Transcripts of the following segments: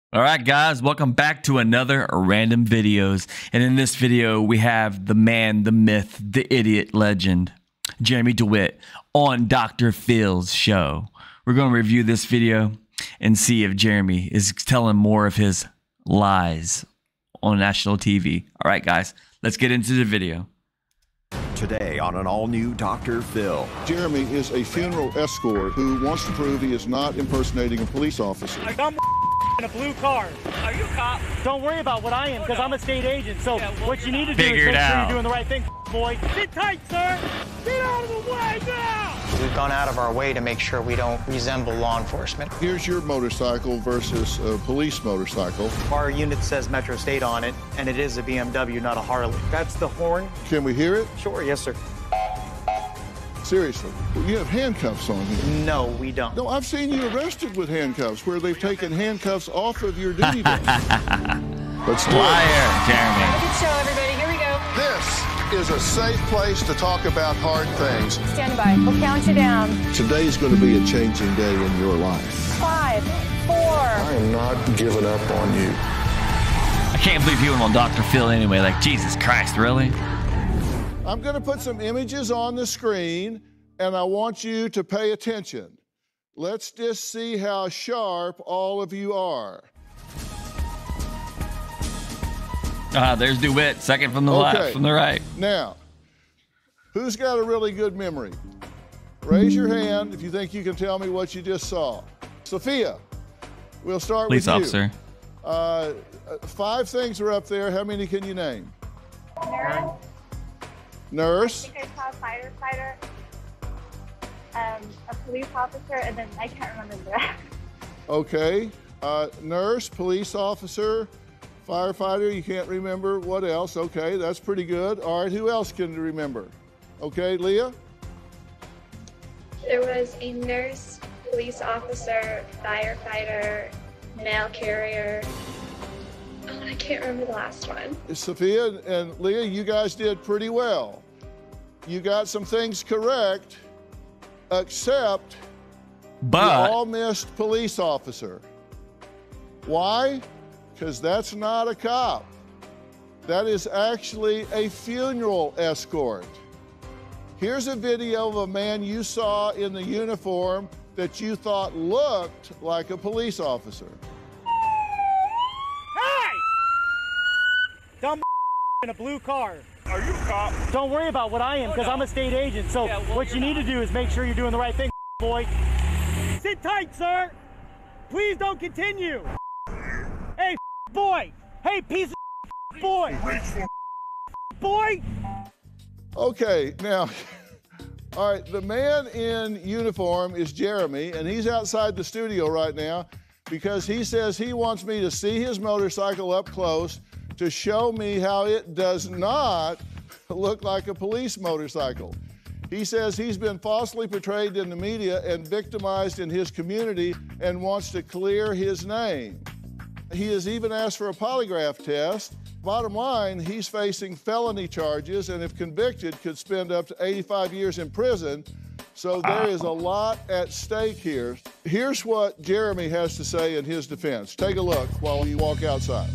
All right, guys, welcome back to another Random Videos. And in this video, we have the man, the myth, the idiot legend, Jeremy DeWitt on Dr. Phil's show. We're going to review this video and see if Jeremy is telling more of his lies on national TV. All right, guys, let's get into the video. Today on an all-new Dr. Phil. Jeremy is a funeral escort who wants to prove he is not impersonating a police officer. I'm in a blue car. Are you a cop? Don't worry about what I am, because I'm a state agent. So what you need to do is make sure you're doing the right thing, boy. Sit tight, sir. Get out of the way now. We've gone out of our way to make sure we don't resemble law enforcement. Here's your motorcycle versus a police motorcycle. Our unit says Metro State on it, and it is a BMW, not a Harley. That's the horn. Can we hear it? Sure, yes, sir. Seriously, you have handcuffs on here. No, we don't. No, I've seen you arrested with handcuffs where they've taken handcuffs off of your duty belt. Let's do Liar, Jeremy. Have a good show, everybody. Here we go. This is a safe place to talk about hard things. Stand by. We'll count you down. Today's going to be a changing day in your life. 5, 4. I am not giving up on you. I can't believe he went on Dr. Phil anyway. Like, Jesus Christ, really? I'm going to put some images on the screen, and I want you to pay attention. Let's just see how sharp all of you are. There's DeWitt, second from the left, from the right. Now, who's got a really good memory? Raise your hand if you think you can tell me what you just saw. Sophia, we'll start with you. Police officer. 5 things are up there. How many can you name? Nurse. Nurse. I think I saw a firefighter, a police officer, and then I can't remember the rest. Okay. Nurse, police officer, firefighter, you can't remember. What else? Okay, that's pretty good. All right, who else can remember? Okay, Leah? There was a nurse, police officer, firefighter, mail carrier. Oh, I can't remember the last one. Sophia and Leah, you guys did pretty well. You got some things correct, except you all missed police officer. Why? Because that's not a cop. That is actually a funeral escort. Here's a video of a man you saw in the uniform that you thought looked like a police officer. Dumb in a blue car. Are you a cop? Don't worry about what I am, because I'm a state agent. So what you need to do is make sure you're doing the right thing, boy. Sit tight, sir. Please don't continue. Hey, boy. Hey, piece of boy. Boy. Okay, now, all right, the man in uniform is Jeremy, and he's outside the studio right now because he says he wants me to see his motorcycle up close to show me how it does not look like a police motorcycle. He says he's been falsely portrayed in the media and victimized in his community and wants to clear his name. He has even asked for a polygraph test. Bottom line, he's facing felony charges and if convicted could spend up to 85 years in prison. So there is a lot at stake here. Here's what Jeremy has to say in his defense. Take a look while you walk outside.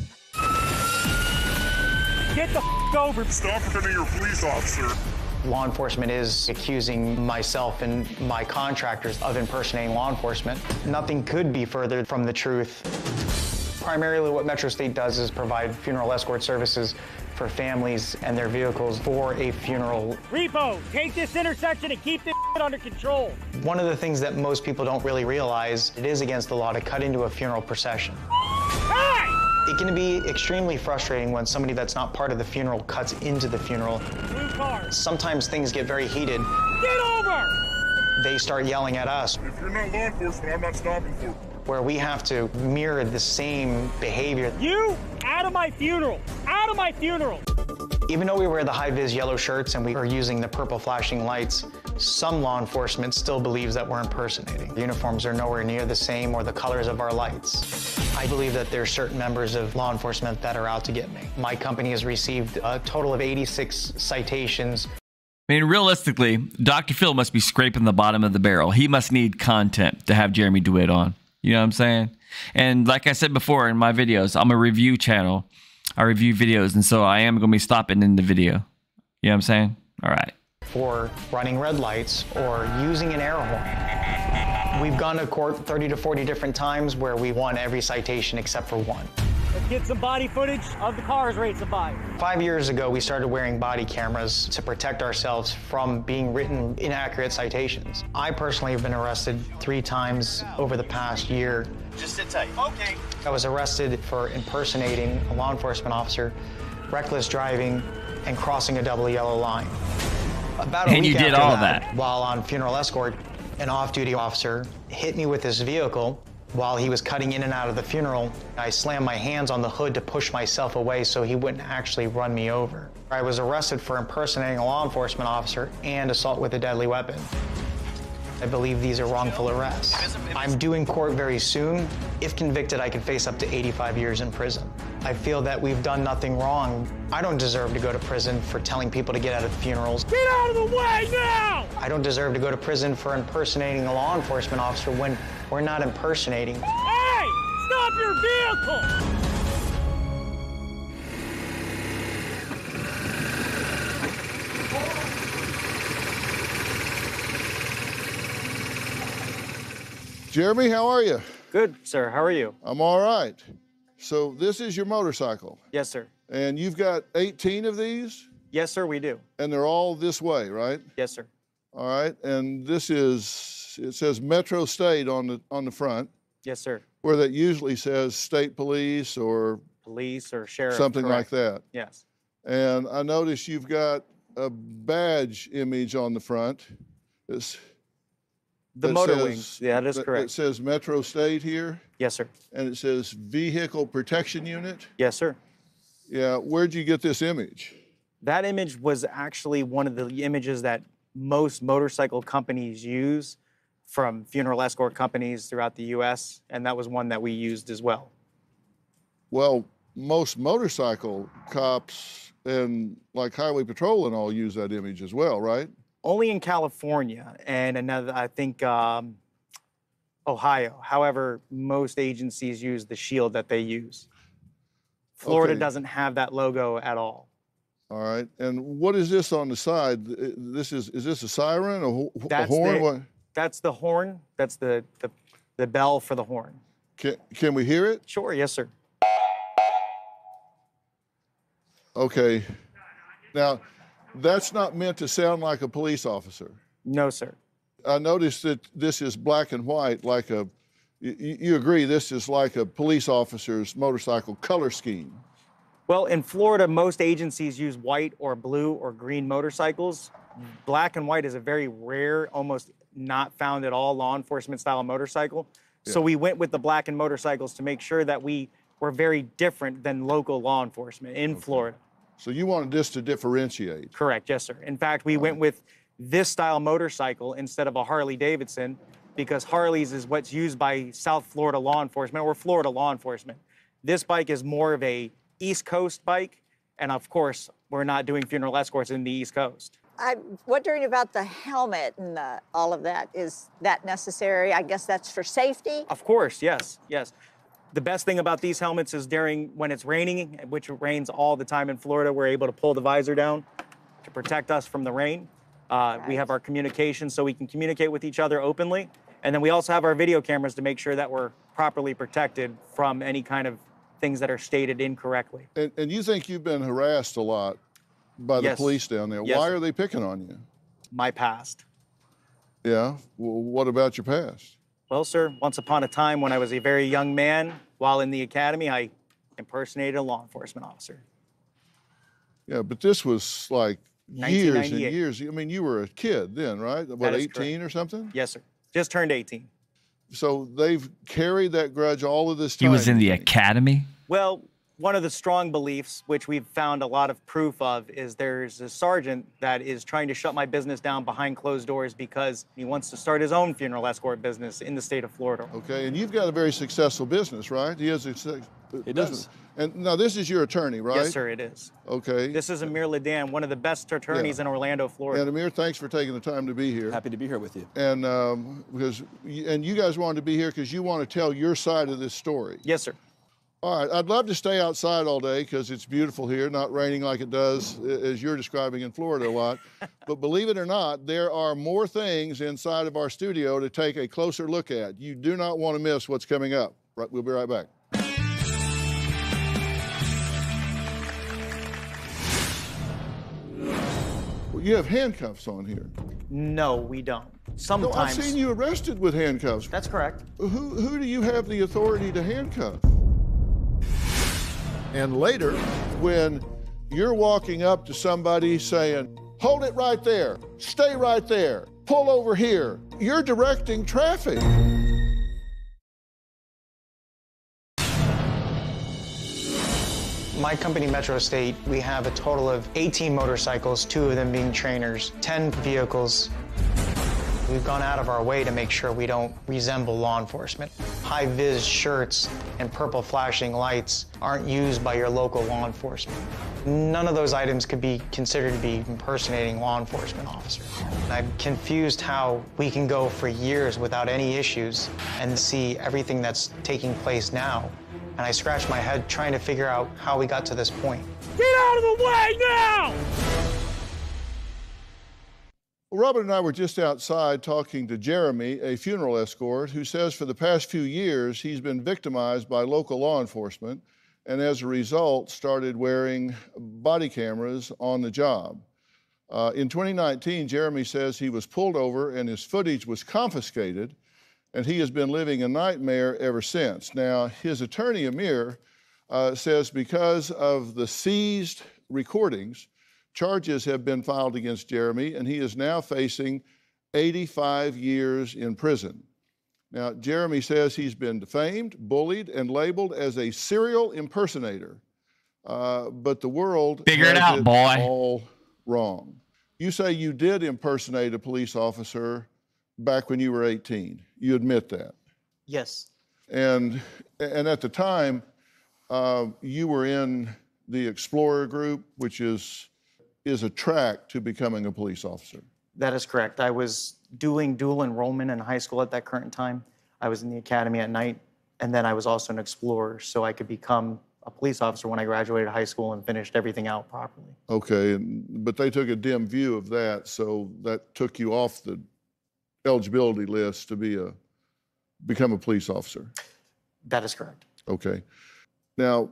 Get the over. Stop pretending you're a police officer. Law enforcement is accusing myself and my contractors of impersonating law enforcement. Nothing could be further from the truth. Primarily what Metro State does is provide funeral escort services for families and their vehicles for a funeral. Repo, take this intersection and keep this under control. One of the things that most people don't really realize, it is against the law to cut into a funeral procession. Hey! It can be extremely frustrating when somebody that's not part of the funeral cuts into the funeral. Blue car. Sometimes things get very heated. Get over! They start yelling at us. If you're not law enforcement, I'm not stopping for you. Where we have to mirror the same behavior. You out of my funeral! Out of my funeral! Even though we wear the high-vis yellow shirts and we are using the purple flashing lights, some law enforcement still believes that we're impersonating. The uniforms are nowhere near the same or the colors of our lights. I believe that there are certain members of law enforcement that are out to get me. My company has received a total of 86 citations. I mean, realistically, Dr. Phil must be scraping the bottom of the barrel. He must need content to have Jeremy DeWitt on. You know what I'm saying? And like I said before in my videos, I'm a review channel. I review videos, and so I am going to be stopping in the video. You know what I'm saying? All right. For running red lights or using an air horn. We've gone to court 30 to 40 different times where we won every citation except for one. Let's get some body footage of the cars racing by. 5 years ago, we started wearing body cameras to protect ourselves from being written inaccurate citations. I personally have been arrested 3 times over the past year. Just sit tight. Okay. I was arrested for impersonating a law enforcement officer, reckless driving, and crossing a double yellow line. About a And week you did after all that, while on funeral escort, an off-duty officer hit me with his vehicle while he was cutting in and out of the funeral. I slammed my hands on the hood to push myself away so he wouldn't actually run me over. I was arrested for impersonating a law enforcement officer and assault with a deadly weapon. I believe these are wrongful arrests. I'm due in court very soon. If convicted, I could face up to 85 years in prison. I feel that we've done nothing wrong. I don't deserve to go to prison for telling people to get out of funerals. Get out of the way now! I don't deserve to go to prison for impersonating a law enforcement officer when we're not impersonating. Hey! Stop your vehicle! Jeremy, how are you? Good, sir. How are you? I'm all right. So this is your motorcycle. Yes, sir. And you've got 18 of these? Yes, sir, we do. And they're all this way, right? Yes, sir. All right. And this is, it says Metro State on the front. Yes, sir. Where that usually says state police or police or sheriff. Something correct. like that. Yes. And I notice you've got a badge image on the front. The motor wings. Yeah, that is correct. It says Metro State here. Yes, sir. And it says Vehicle Protection Unit. Yes, sir. Yeah, where'd you get this image? That image was actually one of the images that most motorcycle companies use from funeral escort companies throughout the U.S., and that was one that we used as well. Well, most motorcycle cops and like highway patrol and all use that image as well, right? Only in California and another, I think, Ohio. However, most agencies use the shield that they use. Florida doesn't have that logo at all. All right. And what is this on the side? Is this a siren or a horn? That's the horn. That's the bell for the horn. Can we hear it? Sure. Yes, sir. Okay. Now, that's not meant to sound like a police officer. No, sir. I noticed that this is black and white, like you agree this is like a police officer's motorcycle color scheme. Well, in Florida, most agencies use white or blue or green motorcycles. Black and white is a very rare, almost not found at all law enforcement style motorcycle. Yeah. So we went with the black and motorcycles to make sure that we were very different than local law enforcement in Florida. So you wanted this to differentiate? Correct, yes, sir. In fact, we went with this style motorcycle instead of a Harley Davidson because Harleys is what's used by South Florida law enforcement or Florida law enforcement. This bike is more of a East Coast bike, and of course, we're not doing funeral escorts in the East Coast. I'm wondering about the helmet and all of that. Is that necessary? I guess that's for safety? Of course, yes, yes. The best thing about these helmets is when it's raining, which rains all the time in Florida, we're able to pull the visor down to protect us from the rain. We have our communication so we can communicate with each other openly. And then we also have our video cameras to make sure that we're properly protected from any kind of things that are stated incorrectly. And you think you've been harassed a lot by the police down there. Yes, Why sir. are they picking on you? My past. Yeah, well, what about your past? Well, sir, once upon a time when I was a very young man, while in the academy, I impersonated a law enforcement officer. Yeah, but this was like years and 1998. years. I mean, you were a kid then, right? What, 18 or something? Yes, sir. Just turned 18. So they've carried that grudge all of this time. He was in the academy? Well, one of the strong beliefs, which we've found a lot of proof of, is there's a sergeant that is trying to shut my business down behind closed doors because he wants to start his own funeral escort business in the state of Florida. Okay, and you've got a very successful business, right? He has a It does. And now this is your attorney, right? Yes, sir, it is. Okay. This is Amir Ladan, one of the best attorneys in Orlando, Florida. And Amir, thanks for taking the time to be here. Happy to be here with you. And because you guys wanted to be here because you want to tell your side of this story. Yes, sir. All right, I'd love to stay outside all day because it's beautiful here, not raining like it does, as you're describing in Florida a lot. But believe it or not, there are more things inside of our studio to take a closer look at. You do not want to miss what's coming up. Right, we'll be right back. Well, you have handcuffs on here. No, we don't. No, Sometimes. I've seen you arrested with handcuffs. That's correct. Who do you have the authority to handcuff? And later, when you're walking up to somebody saying, hold it right there, stay right there, pull over here, you're directing traffic. My company, Metro State, we have a total of 18 motorcycles, 2 of them being trainers, 10 vehicles. We've gone out of our way to make sure we don't resemble law enforcement. High-vis shirts and purple flashing lights aren't used by your local law enforcement. None of those items could be considered to be impersonating law enforcement officers. I'm confused how we can go for years without any issues and see everything that's taking place now. And I scratch my head trying to figure out how we got to this point. Get out of the way now! Well, Robert and I were just outside talking to Jeremy, a funeral escort, who says for the past few years he's been victimized by local law enforcement and as a result started wearing body cameras on the job. In 2019, Jeremy says he was pulled over and his footage was confiscated, and he has been living a nightmare ever since. Now, his attorney, Amir, says because of the seized recordings, charges have been filed against Jeremy, and he is now facing 85 years in prison. Now, Jeremy says he's been defamed, bullied, and labeled as a serial impersonator. But the world Figure it has out, boy. all wrong. You say you did impersonate a police officer back when you were 18. You admit that. Yes. And at the time, you were in the Explorer group, which is a track to becoming a police officer. That is correct. I was doing dual enrollment in high school at that current time. I was in the academy at night, and then I was also an explorer, so I could become a police officer when I graduated high school and finished everything out properly. Okay, but they took a dim view of that, so that took you off the eligibility list to become a police officer. That is correct. Okay. Now,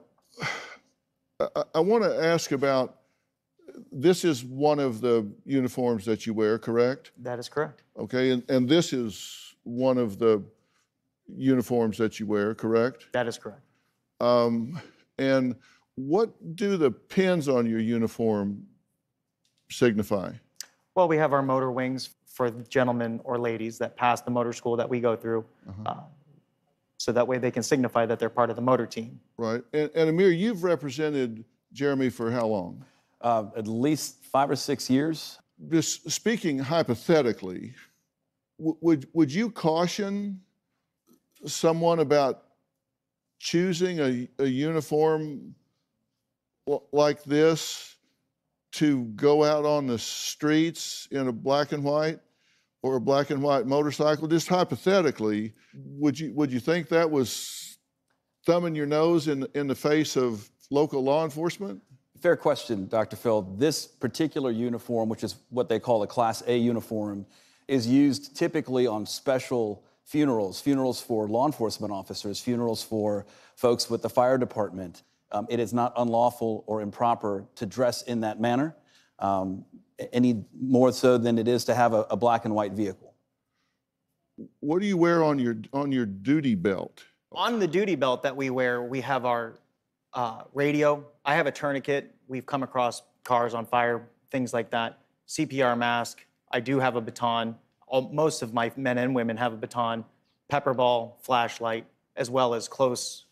I want to ask about, this is one of the uniforms that you wear, correct? That is correct. Okay, and this is one of the uniforms that you wear, correct? That is correct. And what do the pins on your uniform signify? Well, we have our motor wings for gentlemen or ladies that pass the motor school that we go through. So that way they can signify that they're part of the motor team. Right. And Amir, you've represented Jeremy for how long? At least 5 or 6 years. Just speaking hypothetically, would you caution someone about choosing a uniform like this to go out on the streets in a black and white or a black and white motorcycle? Just hypothetically, would you think that was thumbing your nose in the face of local law enforcement? Fair question, Dr. Phil. This particular uniform, which is what they call a Class A uniform, is used typically on special funerals for law enforcement officers, funerals for folks with the fire department. It is not unlawful or improper to dress in that manner, any more so than it is to have a black and white vehicle. What do you wear on your duty belt? On the duty belt that we wear, we have our radio. I have a tourniquet. We've come across cars on fire, things like that. CPR mask. I do have a baton. Most of my men and women have a baton, pepper ball, flashlight, as well as close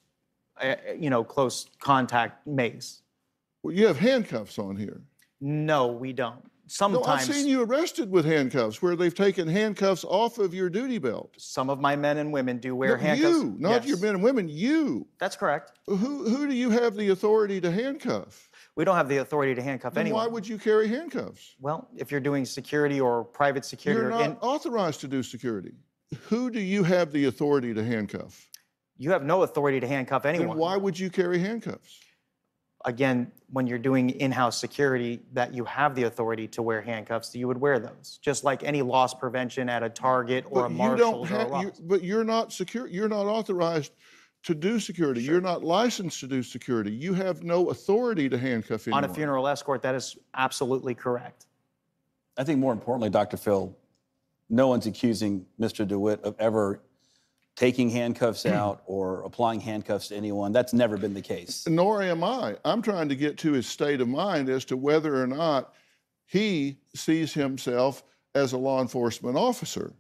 contact mace. Well, you have handcuffs on here. No, we don't. sometimes. No, I've seen you arrested with handcuffs where they've taken handcuffs off of your duty belt. Some of my men and women do wear No, handcuffs. You, not Yes. your men and women, you. That's correct. Who do you have the authority to handcuff? We don't have the authority to handcuff Then anyone. why would you carry handcuffs? Well, if you're doing security or private security You're or not authorized to do security. Who do you have the authority to handcuff? you have no authority to handcuff anyone. Then why would you carry handcuffs? Again, when you're doing in-house security, that you have the authority to wear handcuffs, you would wear those. Just like any loss prevention at a Target or a Marshalls or a Ross. But you're not secure. You're not authorized to do security. Sure. You're not licensed to do security. You have no authority to handcuff anyone. On a funeral escort, that is absolutely correct. I think more importantly, Dr. Phil, no one's accusing Mr. DeWitt of ever taking handcuffs out or applying handcuffs to anyone. That's never been the case. Nor am I. I'm trying to get to his state of mind as to whether or not he sees himself as a law enforcement officer.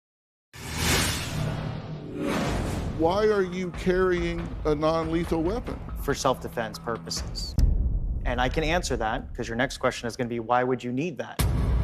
Why are you carrying a non-lethal weapon? For self-defense purposes. And I can answer that because your next question is going to be, why would you need that?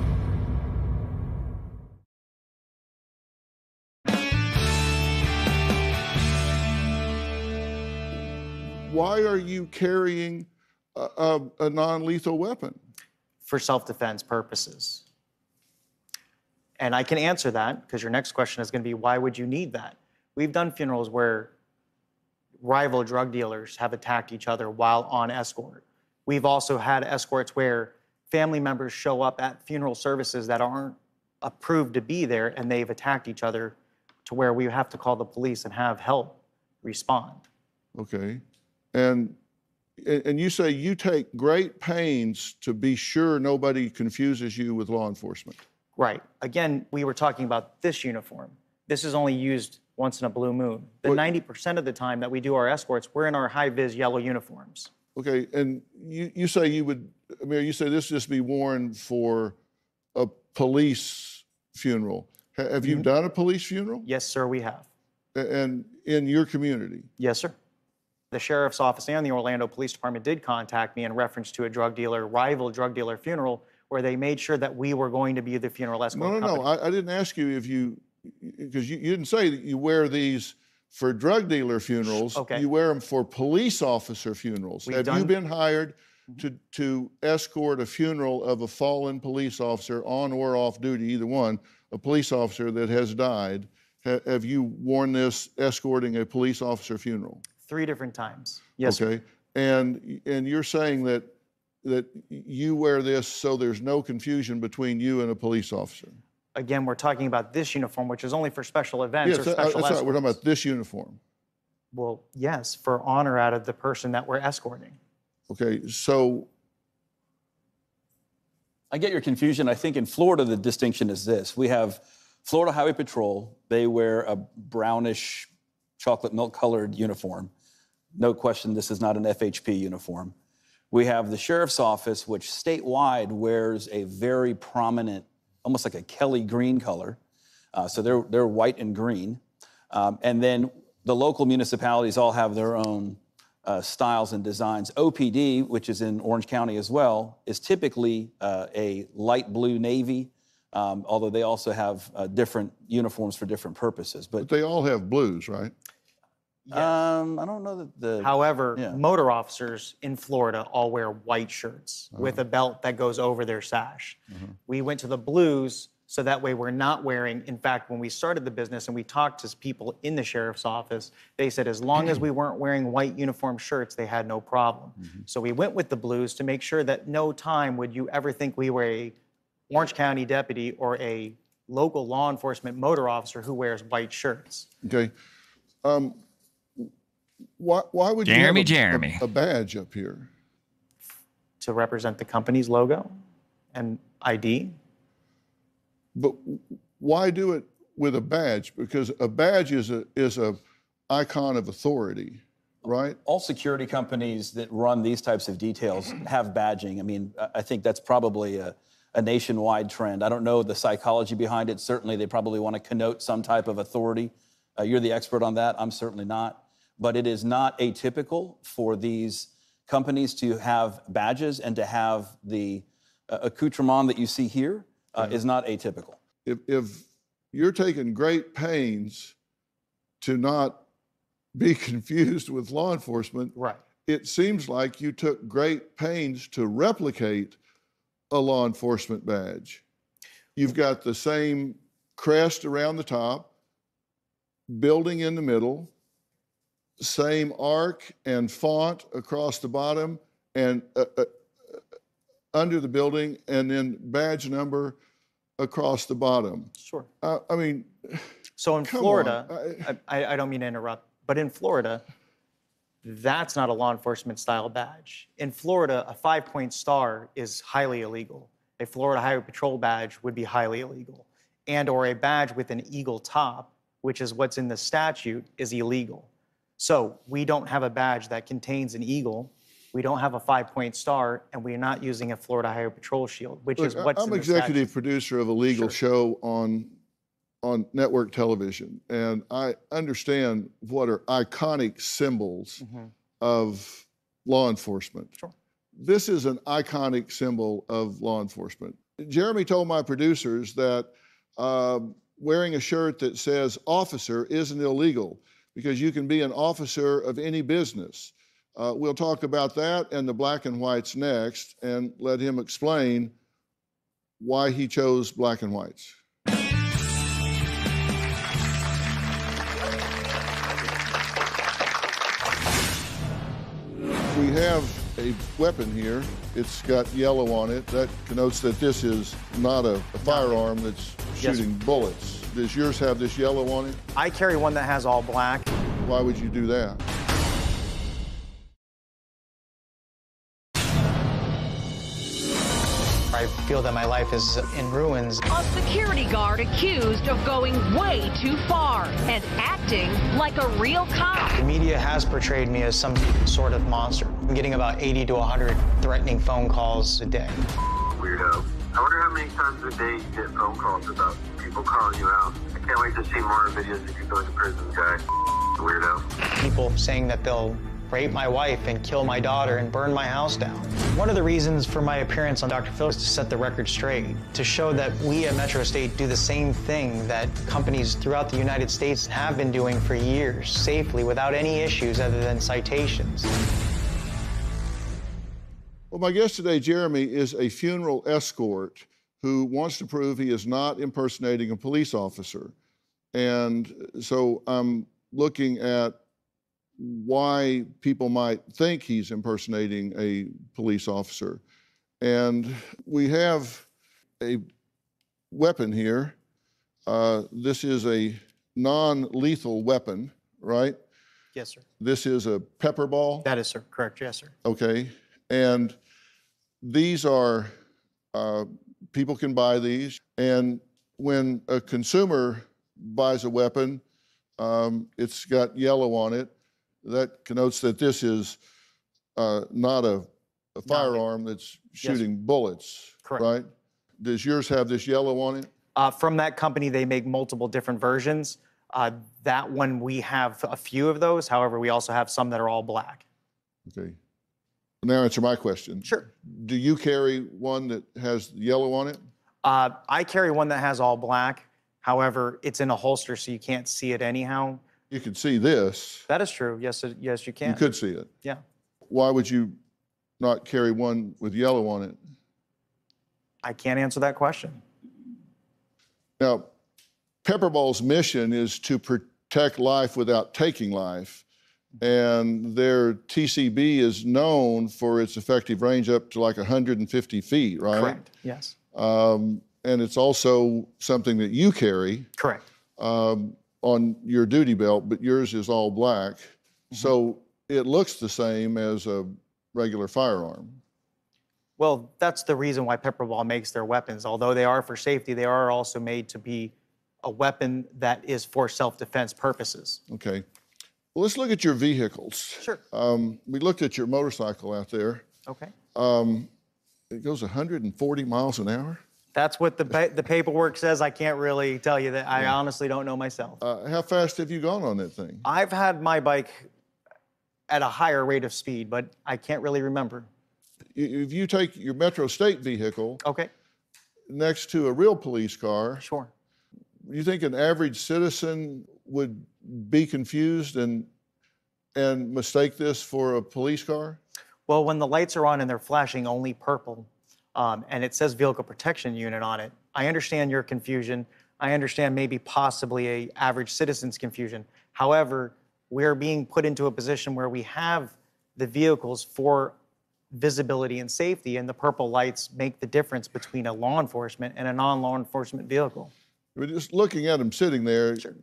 Why are you carrying a non-lethal weapon? For self-defense purposes. And I can answer that because your next question is going to be, why would you need that? We've done funerals where rival drug dealers have attacked each other while on escort. We've also had escorts where family members show up at funeral services that aren't approved to be there, and they've attacked each other to where we have to call the police and have help respond. Okay. And you say you take great pains to be sure nobody confuses you with law enforcement. Right. Again, we were talking about this uniform. This is only used once in a blue moon. The 90% of the time that we do our escorts, we're in our high-vis yellow uniforms. Okay, and you say you would, Amir, you say this just be worn for a police funeral. Have you done a police funeral? Yes, sir, we have. And in your community? Yes, sir. The sheriff's office and the Orlando Police Department did contact me in reference to a rival drug dealer funeral, where they made sure that we were going to be the funeral escort company. No, I didn't ask you if you, because you didn't say that you wear these for drug dealer funerals. Okay. You wear them for police officer funerals. Have you been hired to escort a funeral of a fallen police officer on or off duty, either one, a police officer that has died? Have you worn this escorting a police officer funeral? 3 different times. Yes, okay. Sir. And you're saying that you wear this so there's no confusion between you and a police officer? Again, we're talking about this uniform, which is only for special events or special that's escorts. right. We're talking about this uniform. Well, yes, for honor out of the person that we're escorting. Okay, so I get your confusion. I think in Florida, the distinction is this. We have Florida Highway Patrol. They wear a brownish, chocolate milk-colored uniform. No question, this is not an FHP uniform. We have the Sheriff's Office, which statewide wears a very prominent, almost like a Kelly green color. So they're white and green. And then the local municipalities all have their own styles and designs. OPD, which is in Orange County as well, is typically a light blue navy, although they also have different uniforms for different purposes. But they all have blues, right? Yes. I don't know that the... However, motor officers in Florida all wear white shirts with a belt that goes over their sash. We went to the blues so that way we're not wearing, in fact, when we started the business and we talked to people in the sheriff's office, they said as long as we weren't wearing white uniform shirts, they had no problem. So we went with the blues to make sure that no time would you ever think we were a Orange County deputy or a local law enforcement motor officer who wears white shirts. Okay. Why would you have a badge up here? To represent the company's logo and ID. But why do it with a badge? Because a badge is a icon of authority, right? All security companies that run these types of details have badging. I mean, I think that's probably a nationwide trend. I don't know the psychology behind it. Certainly, they probably want to connote some type of authority. You're the expert on that. I'm certainly not. But it is not atypical for these companies to have badges and to have the accoutrement that you see here is not atypical. If you're taking great pains to not be confused with law enforcement, right, it seems like you took great pains to replicate a law enforcement badge. You've got the same crest around the top, building in the middle, same arc and font across the bottom and under the building, and then badge number across the bottom. Sure. I mean, so in come Florida, I don't mean to interrupt, but in Florida, that's not a law enforcement style badge. In Florida, a 5-point star is highly illegal. A Florida Highway Patrol badge would be highly illegal. And or a badge with an eagle top, which is what's in the statute, is illegal. So we don't have a badge that contains an eagle. We don't have a 5-point star, and we're not using a Florida Highway Patrol shield, which look, is what's in I'm the executive statute. producer of a legal show on network television, and I understand what are iconic symbols of law enforcement. Sure. This is an iconic symbol of law enforcement. Jeremy told my producers that wearing a shirt that says officer isn't illegal because you can be an officer of any business. We'll talk about that and the black and whites next and let him explain why he chose black and whites. We have a weapon here. It's got yellow on it. That connotes that this is not a firearm that's shooting bullets. Does yours have this yellow on it? I carry one that has all black. Why would you do that? I feel that my life is in ruins. A security guard accused of going way too far and acting like a real cop. The media has portrayed me as some sort of monster. I'm getting about 80 to 100 threatening phone calls a day. Weirdo. I wonder how many times a day you get phone calls about people calling you out. I can't wait to see more videos of you going to prison, guy. Weirdo. People saying that they'll rape my wife and kill my daughter and burn my house down. One of the reasons for my appearance on Dr. Phil is to set the record straight, to show that we at Metro State do the same thing that companies throughout the United States have been doing for years, safely, without any issues other than citations. Well, my guest today, Jeremy, is a funeral escort who wants to prove he is not impersonating a police officer. And so I'm looking at why people might think he's impersonating a police officer. And we have a weapon here. This is a non-lethal weapon, right? Yes, sir. This is a pepper ball? That is, sir. Correct. Yes, sir. Okay. And these are, people can buy these. And when a consumer buys a weapon, it's got yellow on it. That connotes that this is not a firearm that's shooting bullets, Correct. right? Does yours have this yellow on it? From that company, they make multiple different versions. That one, we have a few of those. However, we also have some that are all black. Okay. Now answer my question. Sure. Do you carry one that has yellow on it? I carry one that has all black. However, it's in a holster, so you can't see it anyhow. You can see this. That is true. Yes, yes, you can. You could see it. Yeah. Why would you not carry one with yellow on it? I can't answer that question. Now, Pepperball's mission is to protect life without taking life. And their TCB is known for its effective range up to like 150 feet, right? Correct. Yes. And it's also something that you carry. Correct. On your duty belt, but yours is all black. So it looks the same as a regular firearm. Well, that's the reason why Pepperball makes their weapons. Although they are for safety, they are also made to be a weapon that is for self-defense purposes. Okay. Well, let's look at your vehicles. Sure. We looked at your motorcycle out there. Okay. It goes 140 miles an hour. That's what the paperwork says. I can't really tell you that. I honestly don't know myself. How fast have you gone on that thing? I've had my bike at a higher rate of speed, but I can't really remember. if you take your Metro State vehicle Okay. next to a real police car, Sure. you think an average citizen would be confused and mistake this for a police car? Well, when the lights are on and they're flashing only purple, and it says vehicle protection unit on it, I understand your confusion. I understand maybe possibly a average citizen's confusion. However, we're being put into a position where we have the vehicles for visibility and safety, and the purple lights make the difference between a law enforcement and a non-law enforcement vehicle. But just looking at them sitting there, Sure.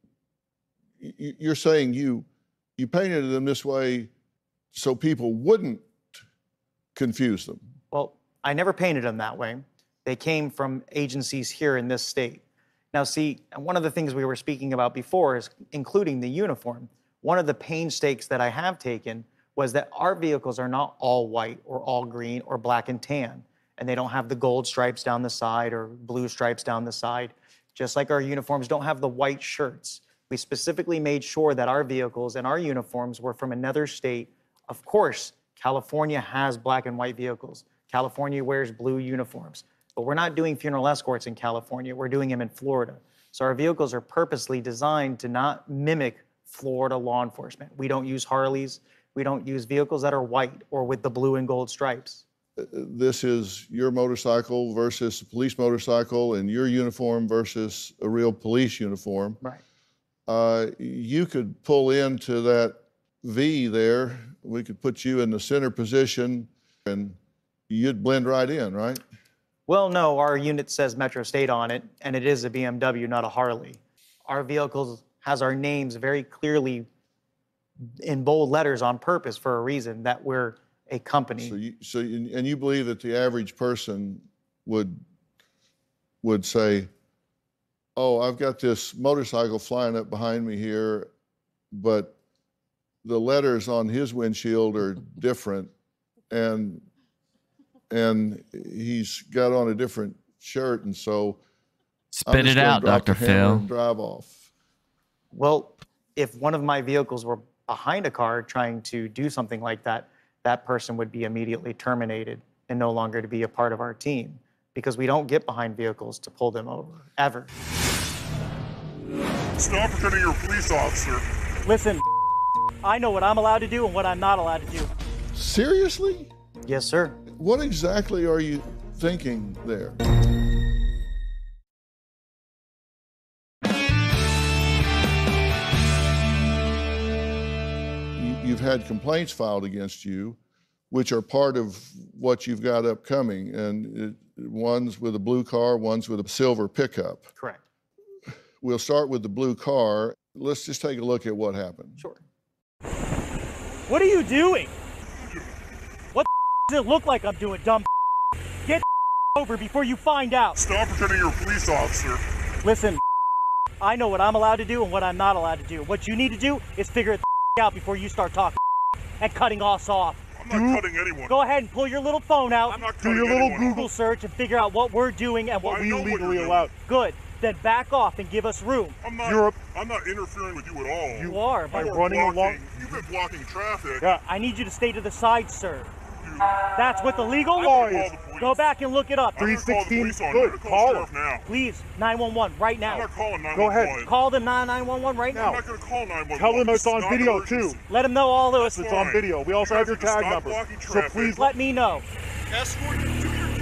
you're saying you painted them this way so people wouldn't confuse them. Well, I never painted them that way. They came from agencies here in this state. Now, see, one of the things we were speaking about before is including the uniform. One of the painstakes that I have taken was that our vehicles are not all white or all green or black and tan, and they don't have the gold stripes down the side or blue stripes down the side, just like our uniforms don't have the white shirts. We specifically made sure that our vehicles and our uniforms were from another state. Of course, California has black and white vehicles. California wears blue uniforms. But we're not doing funeral escorts in California. We're doing them in Florida. So our vehicles are purposely designed to not mimic Florida law enforcement. We don't use Harleys. We don't use vehicles that are white or with the blue and gold stripes. This is your motorcycle versus a police motorcycle, and your uniform versus a real police uniform. Right. You could pull into that V there. We could put you in the center position, and you'd blend right in, right? Well, no, our unit says Metro State on it, and it is a BMW, not a Harley. Our vehicles has our names very clearly in bold letters on purpose for a reason, that we're a company. And you believe that the average person would say, oh, I've got this motorcycle flying up behind me here, but the letters on his windshield are different, and he's got on a different shirt, and so spit it out, Dr. Phil. And drive off. Well, if one of my vehicles were behind a car trying to do something like that, that person would be immediately terminated and no longer to be a part of our team, because we don't get behind vehicles to pull them over, ever. Stop pretending you're a police officer. Listen, I know what I'm allowed to do and what I'm not allowed to do. Seriously? Yes, sir. What exactly are you thinking there? You've had complaints filed against you, which are part of what you've got upcoming, and one's with a blue car, one's with a silver pickup. Correct. We'll start with the blue car. Let's just take a look at what happened. Sure. What are you doing? What does it look like I'm doing, dumb? Get over before you find out. Stop pretending you're a police officer. Listen, I know what I'm allowed to do and what I'm not allowed to do. What you need to do is figure it out before you start talking and cutting us off. I'm not cutting anyone. Go ahead and pull your little phone out. I'm not do cutting your little anyone. Google search and figure out what we're doing and what we legally allowed. Good. Then back off and give us room. I'm not interfering with you at all. You are by You are running along. You've been blocking traffic. Yeah. I need you to stay to the side, sir. That's what the legal law is. Go back and look it up. 316. Good. Call them now. Please, 911 right now. I'm not calling 911. Go ahead. Call them 911 right now. I'm not going to call 911. Tell them it's on video too. Let them know all this. It's on video. We also have your tag number. So please let me know. Escort you to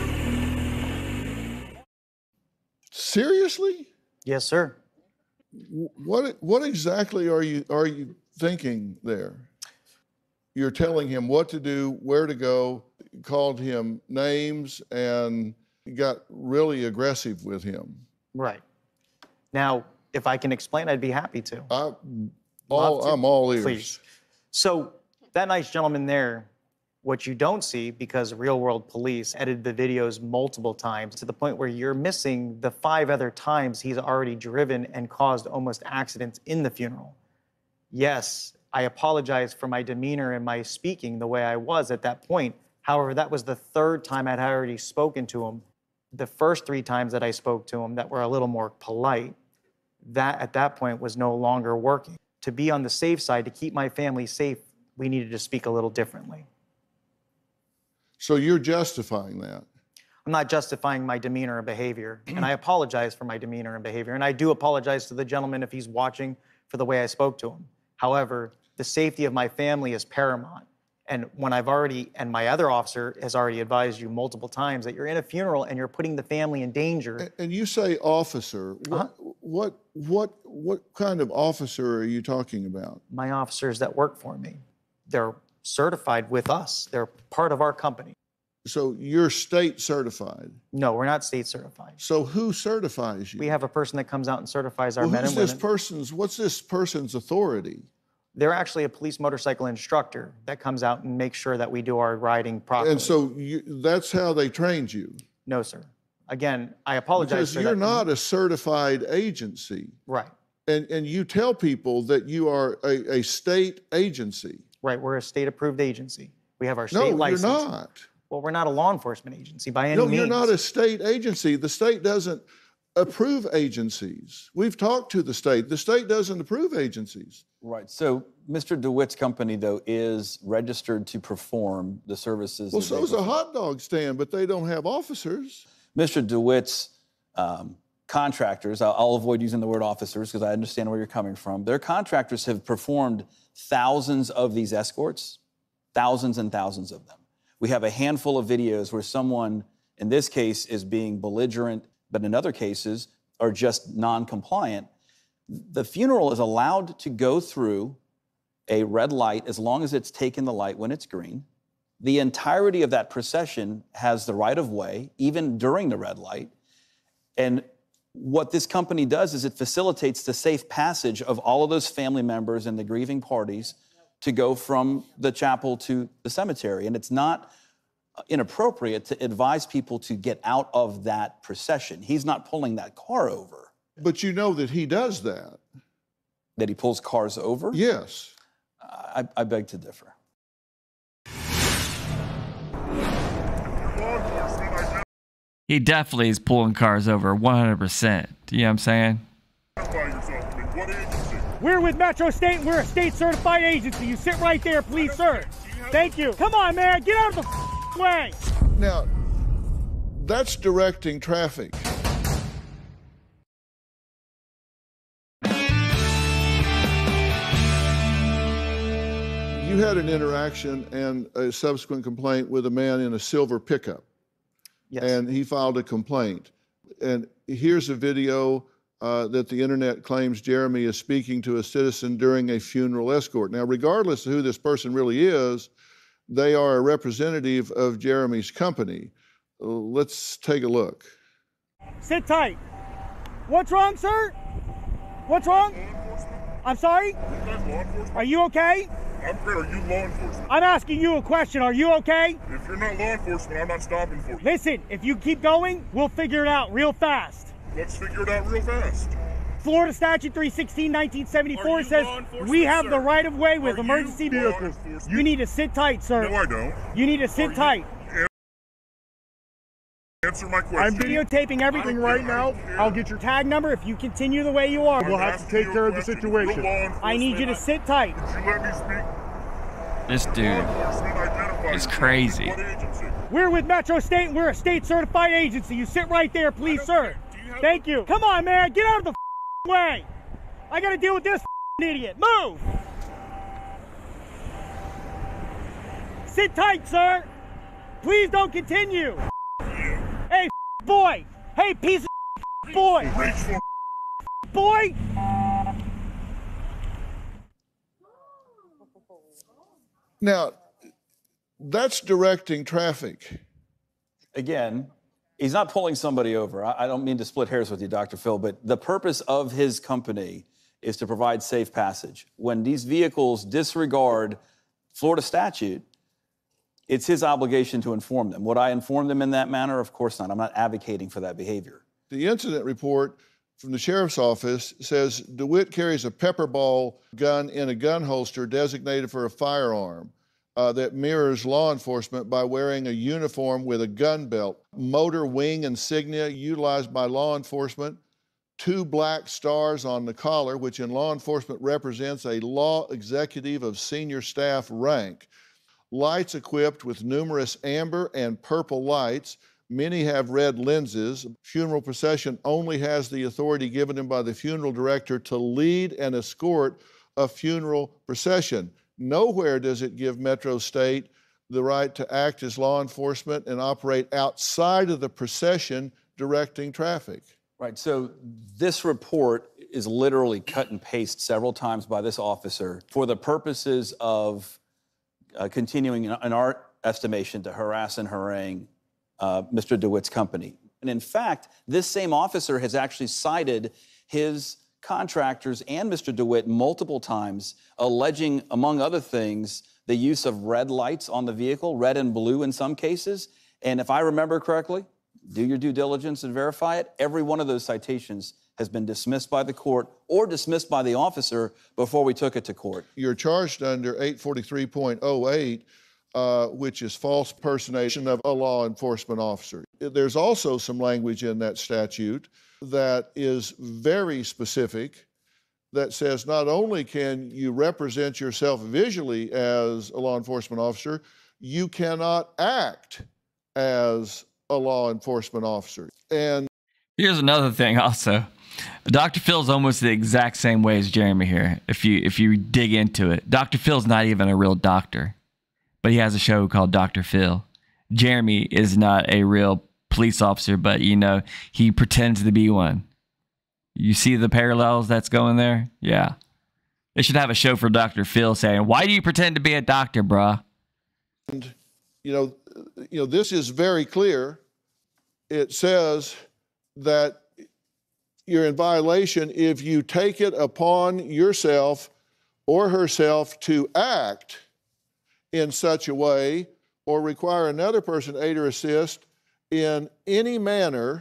your Seriously? Yes, sir. What exactly are you thinking there? You're telling him what to do, where to go, called him names, and got really aggressive with him. Right. Now, if I can explain, I'd be happy to. I'm all ears. Please. So that nice gentleman there, what you don't see, because Real World Police edited the videos multiple times to the point where you're missing the 5 other times he's already driven and caused almost accidents in the funeral. Yes, I apologize for my demeanor and my speaking the way I was at that point. However, that was the 3rd time I'd already spoken to him. The first 3 times that I spoke to him that were a little more polite, that at that point was no longer working. To be on the safe side, to keep my family safe, we needed to speak a little differently. So you're justifying that? I'm not justifying my demeanor and behavior, and I apologize for my demeanor and behavior, and I do apologize to the gentleman if he's watching for the way I spoke to him. However, the safety of my family is paramount. And when and my other officer has already advised you multiple times that you're in a funeral and you're putting the family in danger. And you say officer. What kind of officer are you talking about? My officers that work for me, they're certified with us. They're part of our company. So you're state certified? No, we're not state certified. So who certifies you? We have a person that comes out and certifies our men and women. What's this person's authority? They're actually a police motorcycle instructor that comes out and makes sure that we do our riding properly. And so that's how they trained you? No, sir. Again, I apologize. Because you're not a certified agency. Right. And you tell people that you are a state agency. Right, we're a state-approved agency. We have our state license. No, you're not. Well, we're not a law enforcement agency by any means. No, you're not a state agency. The state doesn't approve agencies. We've talked to the state. The state doesn't approve agencies. Right. So Mr. DeWitt's company, though, is registered to perform the services. Well, so is a hot dog stand, but they don't have officers. Mr. DeWitt's contractors, I'll avoid using the word officers because I understand where you're coming from. Their contractors have performed thousands of these escorts, thousands and thousands of them. We have a handful of videos where someone, in this case, is being belligerent, but in other cases are just non-compliant. The funeral is allowed to go through a red light as long as it's taken the light when it's green. The entirety of that procession has the right of way, even during the red light. And what this company does is it facilitates the safe passage of all of those family members and the grieving parties to go from the chapel to the cemetery. And it's not inappropriate to advise people to get out of that procession. He's not pulling that car over. But you know that he does that. That he pulls cars over? Yes. I beg to differ. He definitely is pulling cars over 100%. You know what I'm saying? We're with Metro State. We're a state certified agency. You sit right there, please, sir. Thank you. Come on, man. Get out of the way. Now, that's directing traffic. You had an interaction and a subsequent complaint with a man in a silver pickup. Yes. And he filed a complaint. And here's a video that the internet claims Jeremy is speaking to a citizen during a funeral escort. Now, regardless of who this person really is, they are a representative of Jeremy's company. Let's take a look. Sit tight. What's wrong, sir? What's wrong? I'm sorry? Are you okay? I'm great. Are you law enforcement? I'm asking you a question. Are you okay? If you're not law enforcement, I'm not stopping for you. Listen, if you keep going, we'll figure it out real fast. Let's figure it out real fast. Florida Statute 316, 1974 says we have the right of way with emergency vehicles. You need to sit tight, sir. No, I don't. You need to sit tight. Answer my question. I'm videotaping everything right now. I'll get your tag number if you continue the way you are. We'll have to take care of the situation. I need you to sit tight. Did you let me speak? This dude is crazy. We're with Metro State. We're a state certified agency. You sit right there, please, sir. Thank you. Come on, man. Get out of the way. I got to deal with this idiot. Move. Sit tight, sir. Please don't continue. Hey, boy. Hey, piece of boy. Boy. Now, that's directing traffic. Again, he's not pulling somebody over. I don't mean to split hairs with you, Dr. Phil, but the purpose of his company is to provide safe passage. When these vehicles disregard Florida statute, it's his obligation to inform them. Would I inform them in that manner? Of course not. I'm not advocating for that behavior. The incident report from the sheriff's office says DeWitt carries a pepper ball gun in a gun holster designated for a firearm that mirrors law enforcement by wearing a uniform with a gun belt, motor wing insignia utilized by law enforcement, 2 black stars on the collar, which in law enforcement represents a law executive of senior staff rank. lights equipped with numerous amber and purple lights. Many have red lenses. Funeral procession only has the authority given him by the funeral director to lead and escort a funeral procession. Nowhere does it give Metro State the right to act as law enforcement and operate outside of the procession directing traffic. Right, so this report is literally cut and paste several times by this officer for the purposes of continuing, in our estimation, to harass and harangue Mr. DeWitt's company. And in fact, this same officer has actually cited his contractors and Mr. DeWitt multiple times, alleging, among other things, the use of red lights on the vehicle, red and blue in some cases. And if I remember correctly, do your due diligence and verify it, every one of those citations has been dismissed by the court or dismissed by the officer before we took it to court. You're charged under 843.08, which is false impersonation of a law enforcement officer. There's also some language in that statute that is very specific, that says not only can you represent yourself visually as a law enforcement officer, you cannot act as a law enforcement officer. And here's another thing also. Dr. Phil's almost the exact same way as Jeremy here, if you dig into it. Dr. Phil's not even a real doctor, but he has a show called Dr. Phil. Jeremy is not a real police officer, but, you know, he pretends to be one. You see the parallels that's going there? Yeah. They should have a show for Dr. Phil saying, why do you pretend to be a doctor, bruh? And, you know, this is very clear. It says that you're in violation if you take it upon yourself or herself to act in such a way or require another person to aid or assist in any manner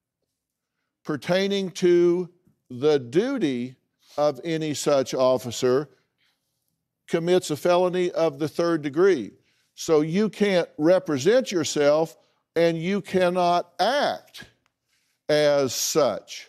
pertaining to the duty of any such officer commits a felony of the 3rd degree. So you can't represent yourself and you cannot act as such.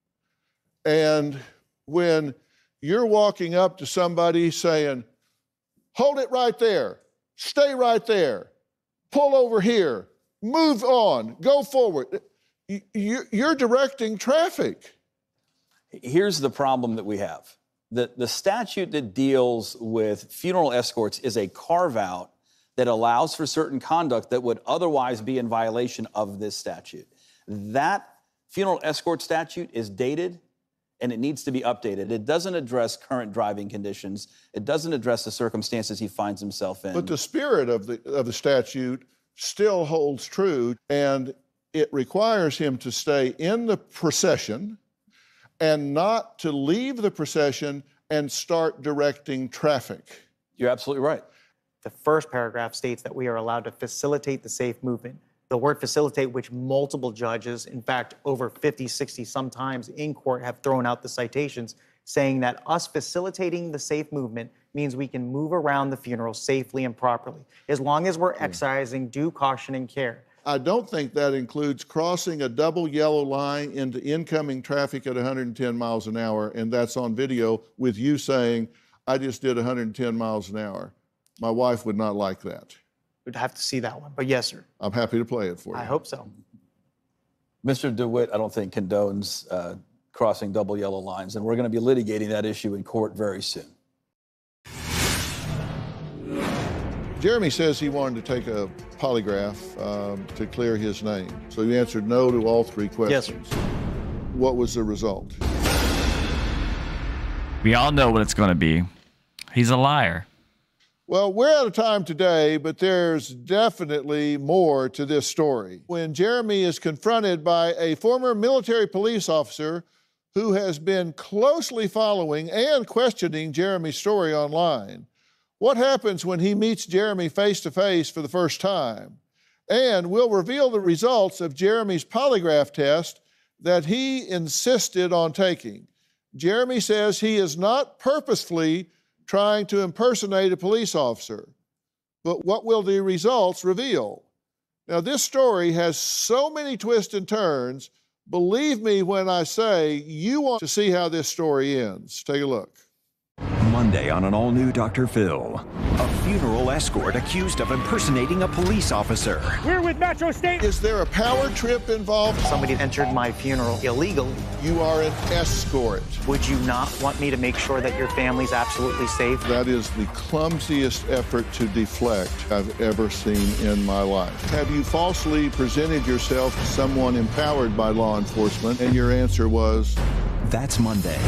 And when you're walking up to somebody saying, hold it right there, stay right there, pull over here, move on, go forward, you're directing traffic. Here's the problem that we have. The statute that deals with funeral escorts is a carve-out that allows for certain conduct that would otherwise be in violation of this statute. That funeral escort statute is dated and it needs to be updated. It doesn't address current driving conditions. It doesn't address the circumstances he finds himself in. But the spirit of the statute still holds true, and it requires him to stay in the procession and not to leave the procession and start directing traffic. You're absolutely right. The first paragraph states that we are allowed to facilitate the safe movement. The word facilitate, which multiple judges, in fact, over 50, 60 sometimes in court, have thrown out the citations, saying that us facilitating the safe movement means we can move around the funeral safely and properly, as long as we're exercising due caution and care. I don't think that includes crossing a double yellow line into incoming traffic at 110 miles an hour, and that's on video with you saying, I just did 110 miles an hour. My wife would not like that. We'd have to see that one, but yes, sir. I'm happy to play it for you. I hope so. Mr. DeWitt, I don't think condones crossing double yellow lines, and we're going to be litigating that issue in court very soon. Jeremy says he wanted to take a polygraph to clear his name. So he answered no to all 3 questions. Yes, sir. What was the result? We all know what it's going to be. He's a liar. Well, we're out of time today, but there's definitely more to this story. When Jeremy is confronted by a former military police officer who has been closely following and questioning Jeremy's story online, what happens when he meets Jeremy face-to-face for the first time? And we'll reveal the results of Jeremy's polygraph test that he insisted on taking. Jeremy says he is not purposefully trying to impersonate a police officer, but what will the results reveal? Now, this story has so many twists and turns. Believe me when I say you want to see how this story ends. Take a look. Monday on an all-new Dr. Phil. A funeral escort accused of impersonating a police officer. We're with Metro State. Is there a power trip involved? Somebody entered my funeral illegally. You are an escort. Would you not want me to make sure that your family's absolutely safe? That is the clumsiest effort to deflect I've ever seen in my life. Have you falsely presented yourself to someone empowered by law enforcement? And your answer was? That's Monday.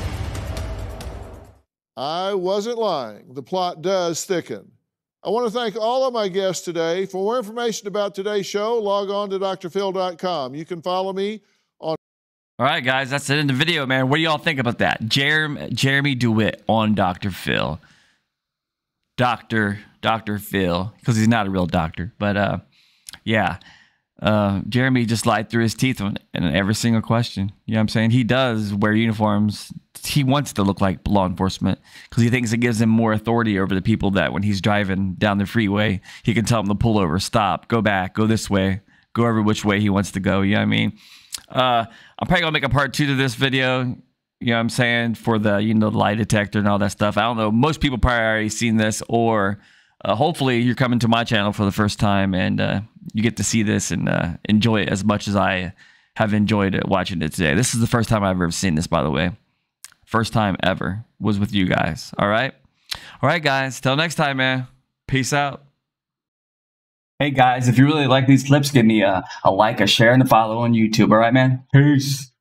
I wasn't lying. The plot does thicken. I want to thank all of my guests today. For more information about today's show, log on to drphil.com. You can follow me on... All right, guys, that's it in the video, man. What do y'all think about that? Jeremy DeWitt on Dr. Phil. Dr. Phil, because he's not a real doctor. But, yeah. Jeremy just lied through his teeth in every single question. You know what I'm saying? He does wear uniforms. He wants to look like law enforcement because he thinks it gives him more authority over the people that when he's driving down the freeway, he can tell them to pull over, stop, go back, go this way, go every which way he wants to go. You know what I mean? I'm probably going to make a part 2 to this video. You know what I'm saying? For the, the lie detector and all that stuff. I don't know. Most people probably already seen this, or hopefully you're coming to my channel for the first time and you get to see this and enjoy it as much as I have enjoyed it watching it today. This is the first time I've ever seen this, by the way. First time ever was with you guys. All right? All right, guys. Till next time, man. Peace out. Hey, guys. If you really like these clips, give me a like, a share, and a follow on YouTube. All right, man? Peace.